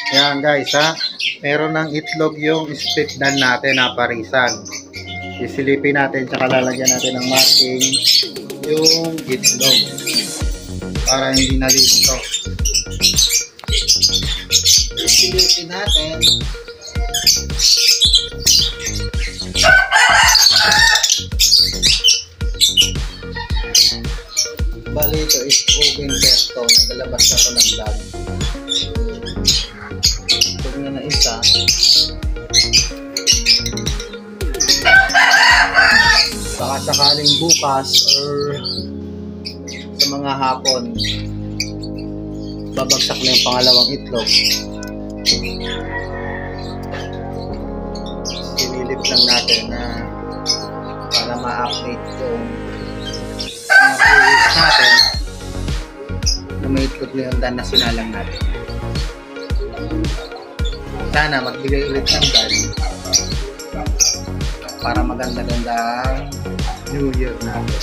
Ayan guys ha. Meron ng itlog yung split dan natin na parisan. Isilipin natin tsaka lalagyan natin ng marking yung itlog para hindi nalito. Isilipin natin. Bali ito is proven pesto. Nagalabas na ito ng dag. Ito na isa. Baka sakaling bukas or sa mga hapon babagsak na yung pangalawang itlog. Sinilip lang natin na para ma-update yung mga viewers natin na may itlog na yung dan na sinalang natin. Sana magbigay ulit ng dan para maganda-ganda New Year natin.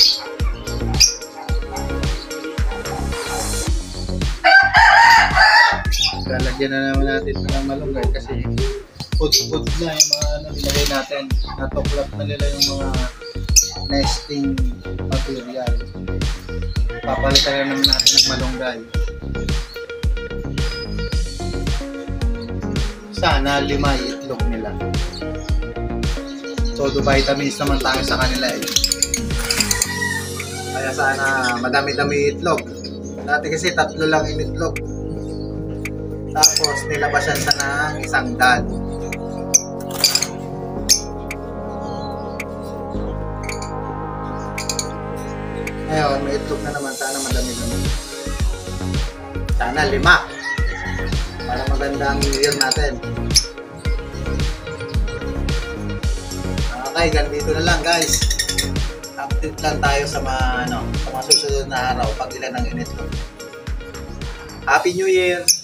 Lalagyan na naman natin ng malunggay kasi food na yung mga nilagay natin. Natuklap na nila yung mga nesting material. Papalitan na naman natin ng malunggay. Sana 5 itlog nila. Todo vitamins naman tayo sa kanila eh. Kaya sana madami-dami itlog. Dati kasi 3 lang yung itlog. Tapos nilabasan sa ng 1 dan. Ngayon may itlog na naman. Sana madami-dami. Sana 5. Para maganda ang New Year natin. Okay, ganito na lang guys. Update lang tayo sa mga, sa mga susunod na araw pag ilan ang itlog. Happy New Year!